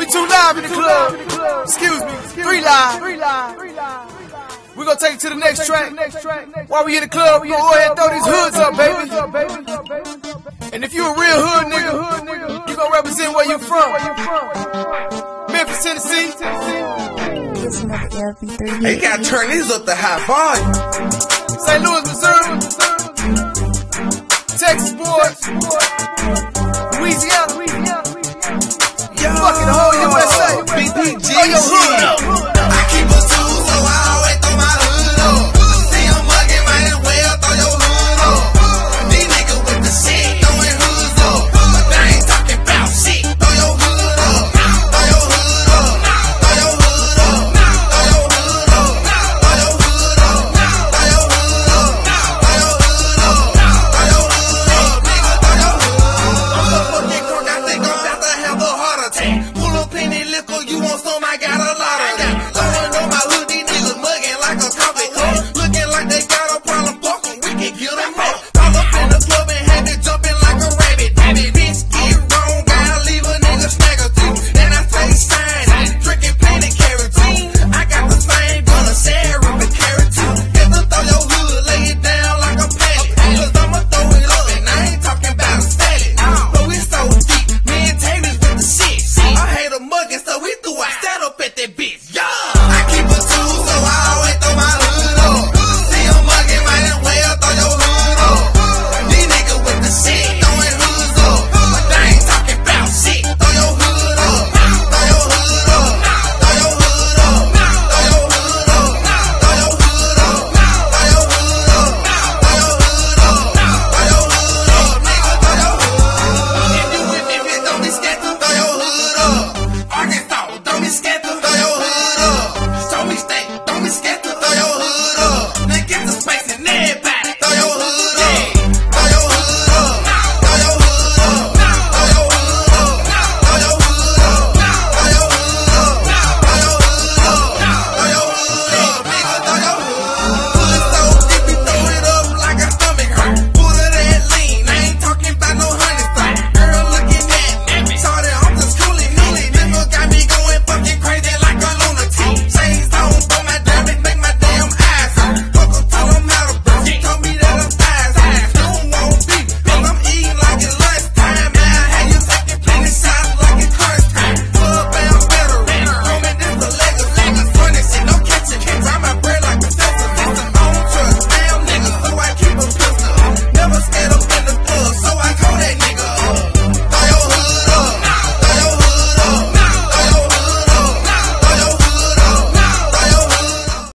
2 live in the club. Excuse me, 3 live. We gonna take it to the next track. While we in the club, we gonna go ahead and throw these hoods up, baby. And if you a real hood nigga, you gonna represent where you from. Memphis, Tennessee. Hey, you gotta turn these up to high volume. St. Louis, Missouri. Texas boys. Louisiana. Fucking